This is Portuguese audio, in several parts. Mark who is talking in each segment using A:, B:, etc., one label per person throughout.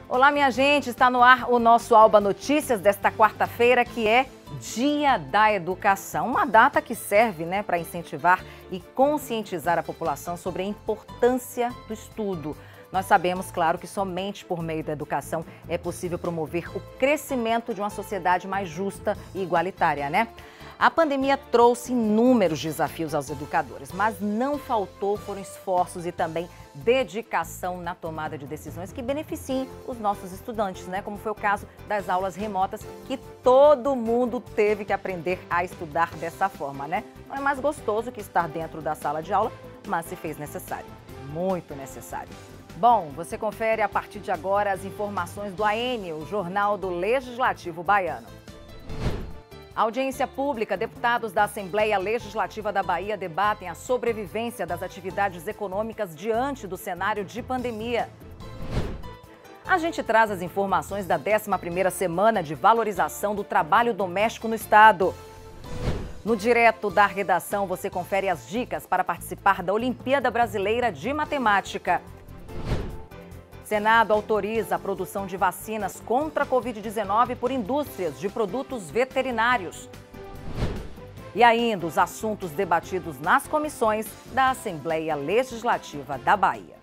A: Olá, minha gente, está no ar o nosso Alba Notícias desta quarta-feira, que é Dia da Educação. Uma data que serve, para incentivar e conscientizar a população sobre a importância do estudo. Nós sabemos, claro, que somente por meio da educação é possível promover o crescimento de uma sociedade mais justa e igualitária, A pandemia trouxe inúmeros desafios aos educadores, mas não foram esforços e também dedicação na tomada de decisões que beneficiem os nossos estudantes, como foi o caso das aulas remotas, que todo mundo teve que aprender a estudar dessa forma, Não é mais gostoso que estar dentro da sala de aula, mas se fez necessário, muito necessário. Bom, você confere a partir de agora as informações do AN, o Jornal do Legislativo Baiano. Audiência pública, deputados da Assembleia Legislativa da Bahia debatem a sobrevivência das atividades econômicas diante do cenário de pandemia. A gente traz as informações da 11ª semana de valorização do trabalho doméstico no estado. No Direto da Redação, você confere as dicas para participar da Olimpíada Brasileira de Matemática. Senado autoriza a produção de vacinas contra a Covid-19 por indústrias de produtos veterinários. E ainda os assuntos debatidos nas comissões da Assembleia Legislativa da Bahia.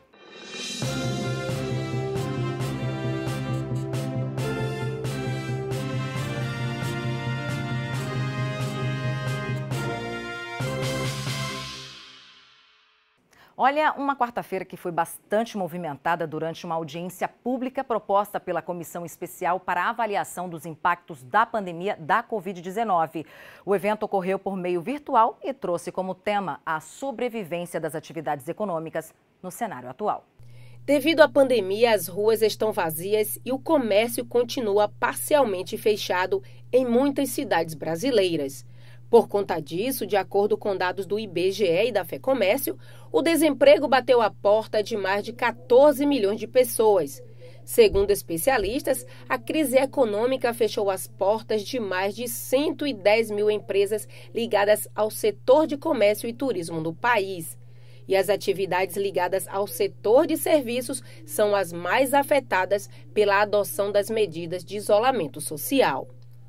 A: Olha, uma quarta-feira que foi bastante movimentada durante uma audiência pública proposta pela Comissão Especial para a Avaliação dos Impactos da Pandemia da Covid-19. O evento ocorreu por meio virtual e trouxe como tema a sobrevivência das atividades econômicas no cenário atual.
B: Devido à pandemia, as ruas estão vazias e o comércio continua parcialmente fechado em muitas cidades brasileiras. Por conta disso, de acordo com dados do IBGE e da FEComércio, o desemprego bateu a porta de mais de 14 milhões de pessoas. Segundo especialistas, a crise econômica fechou as portas de mais de 110 mil empresas ligadas ao setor de comércio e turismo do país. E as atividades ligadas ao setor de serviços são as mais afetadas pela adoção das medidas de isolamento social.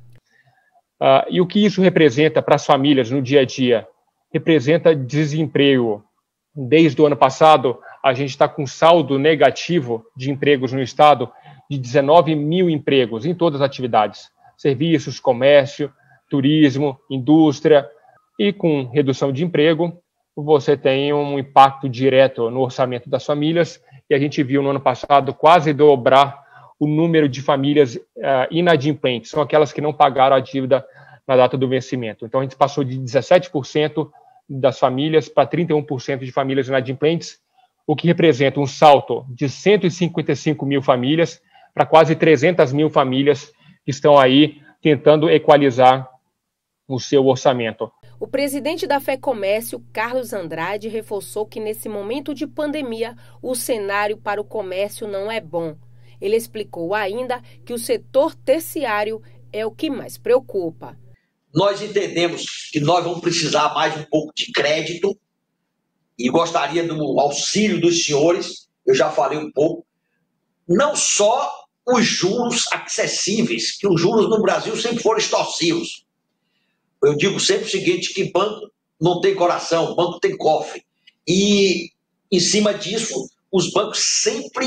C: E o que isso representa para as famílias no dia a dia? Representa desemprego. Desde o ano passado, a gente está com saldo negativo de empregos no estado de 19 mil empregos em todas as atividades. Serviços, comércio, turismo, indústria. E com redução de emprego, você tem um impacto direto no orçamento das famílias. E a gente viu no ano passado quase dobrar o número de famílias inadimplentes, são aquelas que não pagaram a dívida na data do vencimento. Então, a gente passou de 17% das famílias para 31% de famílias inadimplentes, o que representa um salto de 155 mil famílias para quase 300 mil famílias que estão aí tentando equalizar o seu orçamento.
B: O presidente da FEComércio, Carlos Andrade, reforçou que nesse momento de pandemia, o cenário para o comércio não é bom. Ele explicou ainda que o setor terciário é o que mais preocupa.
D: Nós entendemos que nós vamos precisar mais um pouco de crédito e gostaria do auxílio dos senhores, eu já falei um pouco, não só os juros acessíveis, que os juros no Brasil sempre foram extorsivos. Eu digo sempre o seguinte, que banco não tem coração, banco tem cofre. E, em cima disso, os bancos sempre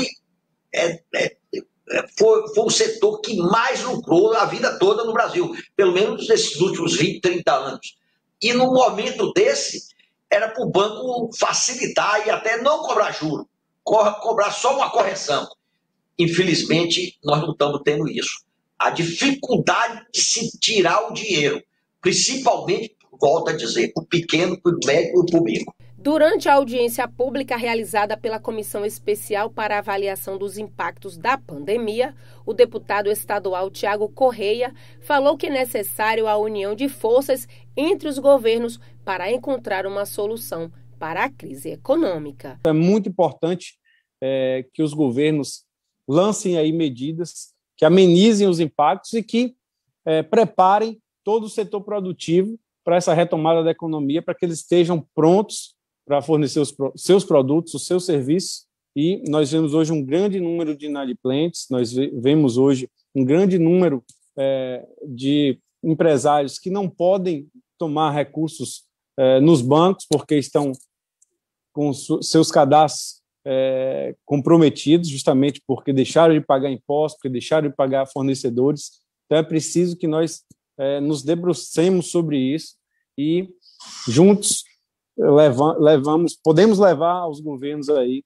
D: foi o setor que mais lucrou a vida toda no Brasil, pelo menos nesses últimos 20, 30 anos. E no momento desse, era para o banco facilitar e até não cobrar juros, cobrar só uma correção. Infelizmente, nós não estamos tendo isso. A dificuldade de se tirar o dinheiro, principalmente, volto a dizer, o pequeno, o médio e o público.
B: Durante a audiência pública realizada pela Comissão Especial para a Avaliação dos Impactos da Pandemia, o deputado estadual Tiago Correia falou que é necessário a união de forças entre os governos para encontrar uma solução para a crise econômica.
E: É muito importante que os governos lancem aí medidas que amenizem os impactos e que preparem todo o setor produtivo para essa retomada da economia, para que eles estejam prontos para fornecer os seus produtos, os seus serviços e nós vemos hoje um grande número de inadimplentes, nós vemos hoje um grande número de empresários que não podem tomar recursos nos bancos porque estão com seus cadastros comprometidos, justamente porque deixaram de pagar impostos, porque deixaram de pagar fornecedores. Então, é preciso que nós nos debrucemos sobre isso e, juntos, podemos levar aos governos aí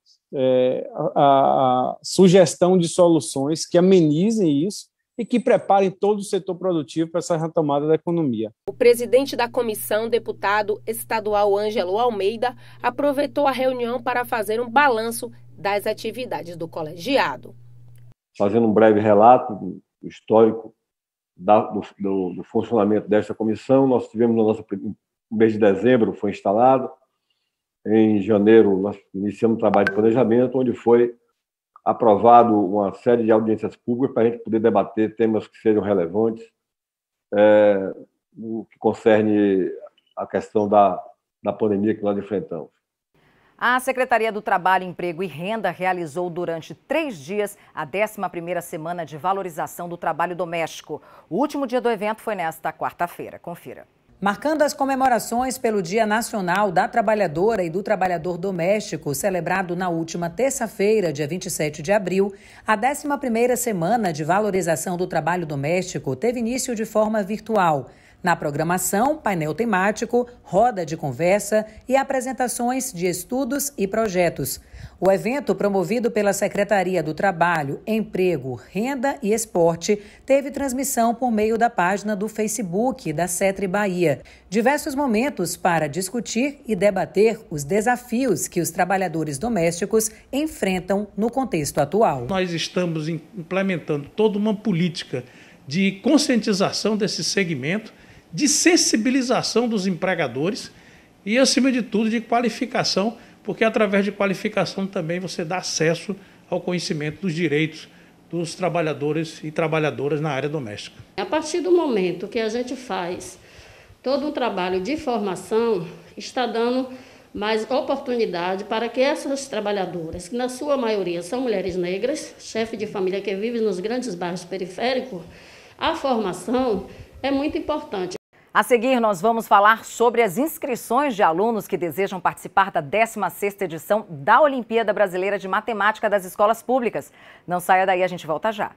E: a sugestão de soluções que amenizem isso e que preparem todo o setor produtivo para essa retomada da economia.
B: O presidente da comissão, deputado estadual Ângelo Almeida, aproveitou a reunião para fazer um balanço das atividades do colegiado.
F: Fazendo um breve relato histórico do funcionamento desta comissão, nós tivemos no mês de dezembro, foi instalado. Em janeiro, nós iniciamos o trabalho de planejamento, onde foi aprovado uma série de audiências públicas para a gente poder debater temas que sejam relevantes, no que concerne a questão da pandemia que nós enfrentamos.
A: A Secretaria do Trabalho, Emprego e Renda realizou durante 3 dias a 11ª Semana de Valorização do Trabalho Doméstico. O último dia do evento foi nesta quarta-feira. Confira.
G: Marcando as comemorações pelo Dia Nacional da Trabalhadora e do Trabalhador Doméstico, celebrado na última terça-feira, dia 27 de abril, a 11ª Semana de Valorização do Trabalho Doméstico teve início de forma virtual. Na programação, painel temático, roda de conversa e apresentações de estudos e projetos. O evento, promovido pela Secretaria do Trabalho, Emprego, Renda e Esporte, teve transmissão por meio da página do Facebook da CETRI Bahia. Diversos momentos para discutir e debater os desafios que os trabalhadores domésticos enfrentam no contexto atual.
H: Nós estamos implementando toda uma política de conscientização desse segmento, de sensibilização dos empregadores e, acima de tudo, de qualificação, porque através de qualificação também você dá acesso ao conhecimento dos direitos dos trabalhadores e trabalhadoras na área doméstica.
I: A partir do momento que a gente faz todo um trabalho de formação, está dando mais oportunidade para que essas trabalhadoras, que na sua maioria são mulheres negras, chefe de família que vivem nos grandes bairros periféricos, a formação é muito importante.
A: A seguir, nós vamos falar sobre as inscrições de alunos que desejam participar da 16ª edição da Olimpíada Brasileira de Matemática das Escolas Públicas. Não saia daí, a gente volta já.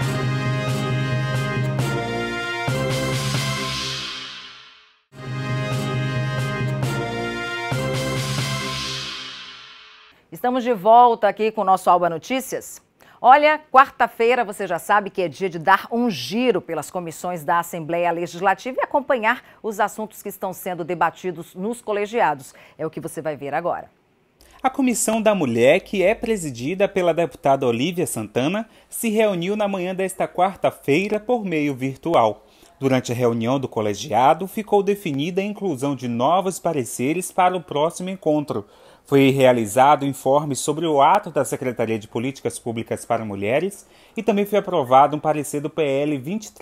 A: Estamos de volta aqui com o nosso Alba Notícias. Olha, quarta-feira você já sabe que é dia de dar um giro pelas comissões da Assembleia Legislativa e acompanhar os assuntos que estão sendo debatidos nos colegiados. É o que você vai ver agora.
J: A Comissão da Mulher, que é presidida pela deputada Olívia Santana, se reuniu na manhã desta quarta-feira por meio virtual. Durante a reunião do colegiado, ficou definida a inclusão de novos pareceres para o próximo encontro. Foi realizado informe sobre o ato da Secretaria de Políticas Públicas para Mulheres e também foi aprovado um parecer do PL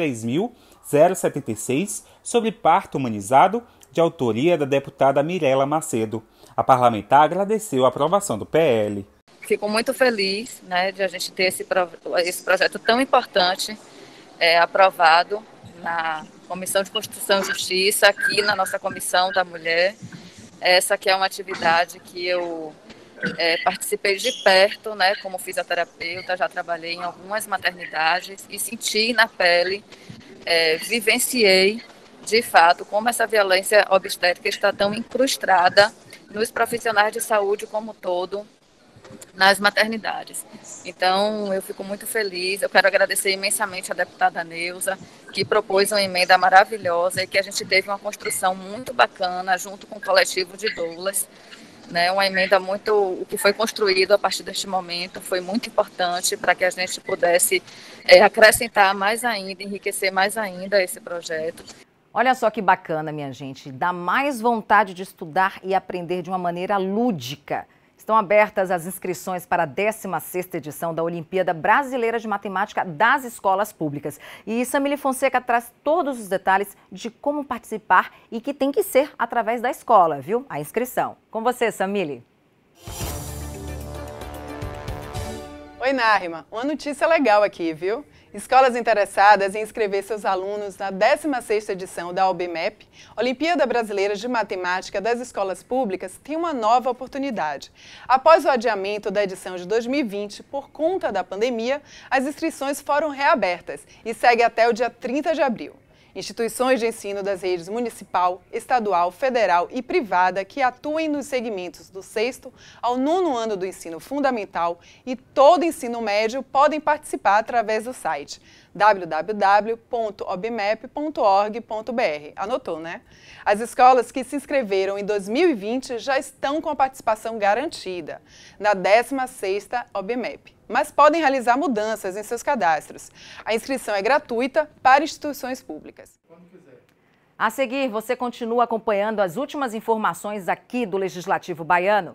J: 23.076 sobre parto humanizado, de autoria da deputada Mirela Macedo. A parlamentar agradeceu a aprovação do PL.
K: Fico muito feliz, de a gente ter esse projeto tão importante aprovado na Comissão de Constituição e Justiça, aqui na nossa Comissão da Mulher. Essa aqui é uma atividade que eu participei de perto, como fisioterapeuta, já trabalhei em algumas maternidades e senti na pele, vivenciei de fato como essa violência obstétrica está tão incrustada nos profissionais de saúde como um todo, nas maternidades. Então, eu fico muito feliz, eu quero agradecer imensamente a deputada Neuza, que propôs uma emenda maravilhosa e que a gente teve uma construção muito bacana junto com o coletivo de doulas, uma emenda o que foi construído a partir deste momento foi muito importante para que a gente pudesse acrescentar mais ainda, enriquecer mais ainda esse projeto.
A: Olha só que bacana, minha gente, dá mais vontade de estudar e aprender de uma maneira lúdica. Estão abertas as inscrições para a 16ª edição da Olimpíada Brasileira de Matemática das Escolas Públicas. E Samily Fonseca traz todos os detalhes de como participar e que tem que ser através da escola, viu? A inscrição. Com você, Samily.
L: Oi, Nárima. Uma notícia legal aqui, viu? Escolas interessadas em inscrever seus alunos na 16ª edição da OBMEP, Olimpíada Brasileira de Matemática das Escolas Públicas, têm uma nova oportunidade. Após o adiamento da edição de 2020 por conta da pandemia, as inscrições foram reabertas e seguem até o dia 30 de abril. Instituições de ensino das redes municipal, estadual, federal e privada que atuem nos segmentos do 6º ao 9º ano do ensino fundamental e todo ensino médio podem participar através do site www.obmep.org.br. Anotou, né? As escolas que se inscreveram em 2020 já estão com a participação garantida na 16ª OBMEP, mas podem realizar mudanças em seus cadastros. A inscrição é gratuita para instituições públicas.
A: A seguir, você continua acompanhando as últimas informações aqui do Legislativo Baiano.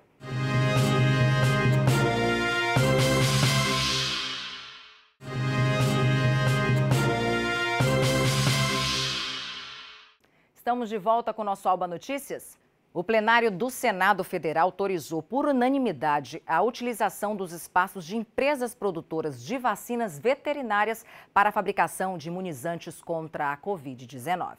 A: Estamos de volta com o nosso Alba Notícias. O plenário do Senado Federal autorizou por unanimidade a utilização dos espaços de empresas produtoras de vacinas veterinárias para a fabricação de imunizantes contra a Covid-19.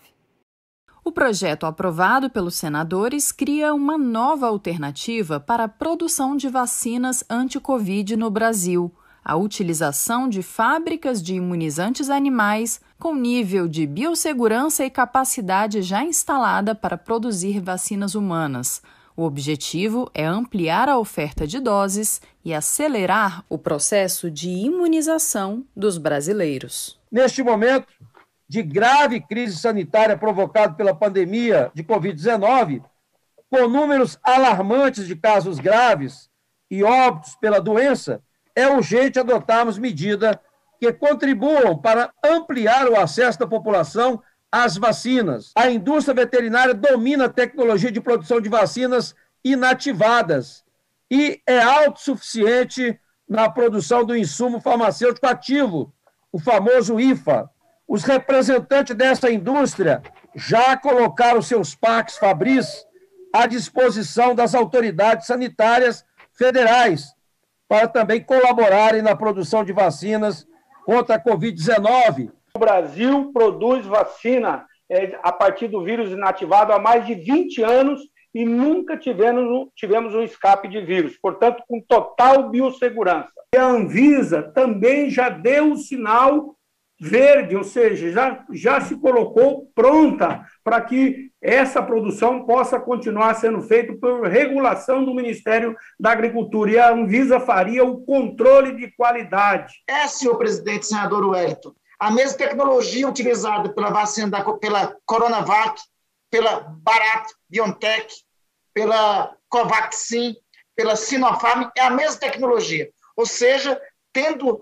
M: O projeto aprovado pelos senadores cria uma nova alternativa para a produção de vacinas anti-Covid no Brasil. A utilização de fábricas de imunizantes animais com nível de biossegurança e capacidade já instalada para produzir vacinas humanas. O objetivo é ampliar a oferta de doses e acelerar o processo de imunização dos brasileiros.
N: Neste momento de grave crise sanitária provocada pela pandemia de Covid-19, com números alarmantes de casos graves e óbitos pela doença, é urgente adotarmos medidas que contribuam para ampliar o acesso da população às vacinas. A indústria veterinária domina a tecnologia de produção de vacinas inativadas e é autossuficiente na produção do insumo farmacêutico ativo, o famoso IFA. Os representantes dessa indústria já colocaram seus parques fabris à disposição das autoridades sanitárias federais, para também colaborarem na produção de vacinas contra a Covid-19.
O: O Brasil produz vacina a partir do vírus inativado há mais de 20 anos e nunca tivemos um escape de vírus, portanto, com total biossegurança. E a Anvisa também já deu o sinal verde, ou seja, já se colocou pronta para que essa produção possa continuar sendo feita por regulação do Ministério da Agricultura, e a Anvisa faria o controle de qualidade.
P: Senhor presidente, senador Wellington, a mesma tecnologia utilizada pela vacina pela Coronavac, pela Bharat-BioNTech, pela Covaxin, pela Sinopharm, é a mesma tecnologia. Ou seja, tendo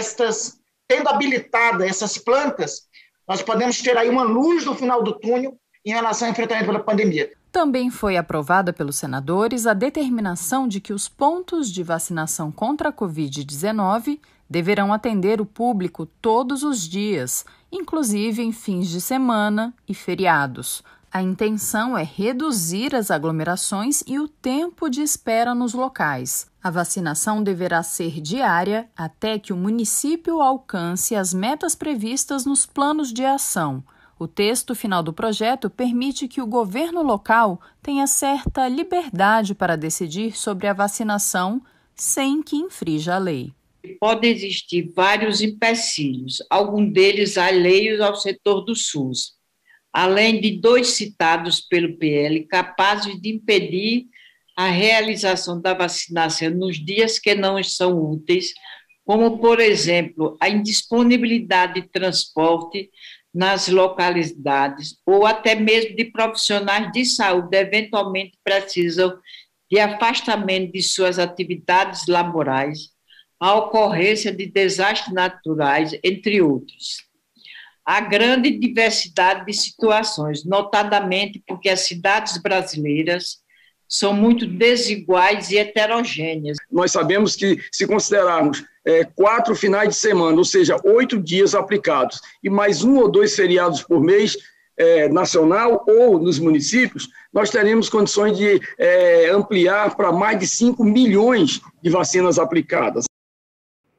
P: habilitada essas plantas, nós podemos ter aí uma luz no final do túnel em relação ao enfrentamento pela pandemia.
M: Também foi aprovada pelos senadores a determinação de que os pontos de vacinação contra a Covid-19 deverão atender o público todos os dias, inclusive em fins de semana e feriados. A intenção é reduzir as aglomerações e o tempo de espera nos locais. A vacinação deverá ser diária até que o município alcance as metas previstas nos planos de ação. O texto final do projeto permite que o governo local tenha certa liberdade para decidir sobre a vacinação sem que infrinja a lei.
Q: Podem existir vários empecilhos, alguns deles alheios ao setor do SUS, além de 2 citados pelo PL, capazes de impedir a realização da vacinação nos dias que não são úteis, como, por exemplo, a indisponibilidade de transporte nas localidades ou até mesmo de profissionais de saúde eventualmente precisam de afastamento de suas atividades laborais, a ocorrência de desastres naturais, entre outros. Há grande diversidade de situações, notadamente porque as cidades brasileiras são muito desiguais e heterogêneas.
R: Nós sabemos que, se considerarmos 4 finais de semana, ou seja, 8 dias aplicados, e mais 1 ou 2 feriados por mês nacional ou nos municípios, nós teremos condições de ampliar para mais de 5 milhões de vacinas aplicadas.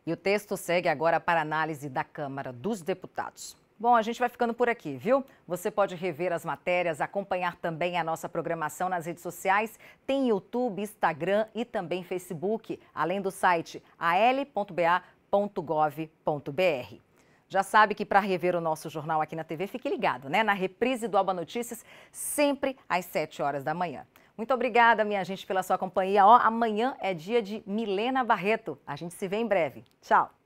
A: E o texto segue agora para análise da Câmara dos Deputados. Bom, a gente vai ficando por aqui, viu? Você pode rever as matérias, acompanhar também a nossa programação nas redes sociais. Tem YouTube, Instagram e também Facebook, além do site al.ba.gov.br. Já sabe que para rever o nosso jornal aqui na TV, fique ligado, né? Na reprise do Alba Notícias, sempre às 7 horas da manhã. Muito obrigada, minha gente, pela sua companhia. Amanhã é dia de Milena Barreto. A gente se vê em breve. Tchau!